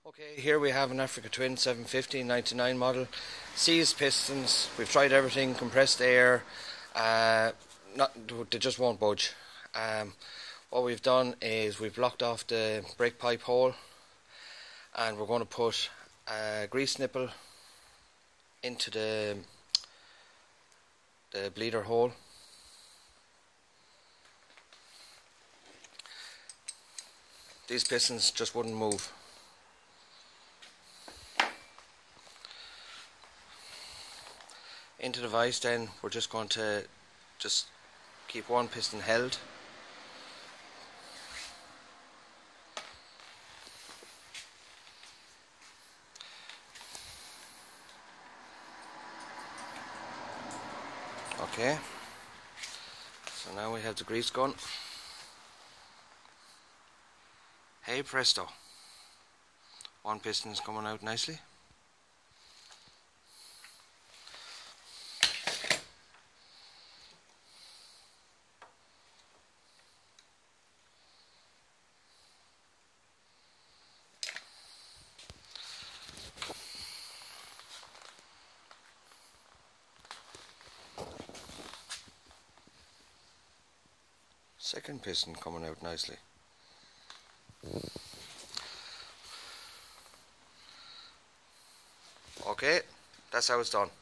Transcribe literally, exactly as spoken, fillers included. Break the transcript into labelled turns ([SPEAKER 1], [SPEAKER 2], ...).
[SPEAKER 1] Okay, here we have an Africa Twin seven fifty ninety-nine model, seized pistons. We've tried everything, compressed air, uh, not, they just won't budge. Um, what we've done is we've blocked off the brake pipe hole, and we're going to put a grease nipple into the, the bleeder hole. These pistons just wouldn't move. Into the vise, then we're just going to just keep one piston held. Okay, so now we have the grease gun. Hey presto, one piston is coming out nicely. Second piston coming out nicely. Okay, that's how it's done.